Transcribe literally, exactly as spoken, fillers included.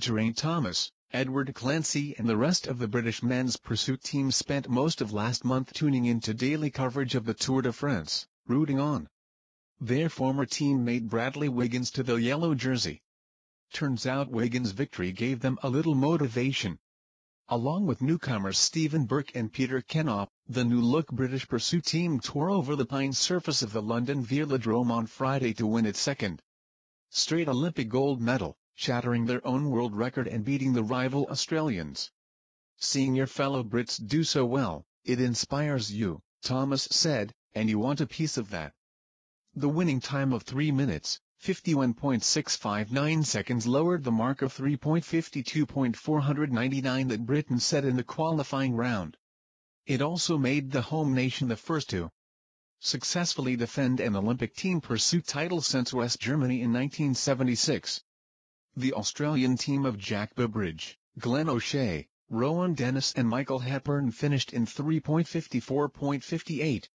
Geraint Thomas, Edward Clancy and the rest of the British men's pursuit team spent most of last month tuning into daily coverage of the Tour de France, rooting on their former teammate Bradley Wiggins to the yellow jersey. Turns out Wiggins' victory gave them a little motivation. Along with newcomers Stephen Burke and Peter Kennop, the new-look British pursuit team tore over the pine surface of the London Velodrome on Friday to win its second straight Olympic gold medal, shattering their own world record and beating the rival Australians. Seeing your fellow Brits do so well, it inspires you, Thomas said, and you want a piece of that. The winning time of three minutes, fifty-one point six five nine seconds lowered the mark of three point five two point four nine nine that Britain set in the qualifying round. It also made the home nation the first to successfully defend an Olympic team pursuit title since West Germany in nineteen seventy-six. The Australian team of Jack Babridge, Glenn O'Shea, Rowan Dennis and Michael Hepburn finished in three point five four point five eight,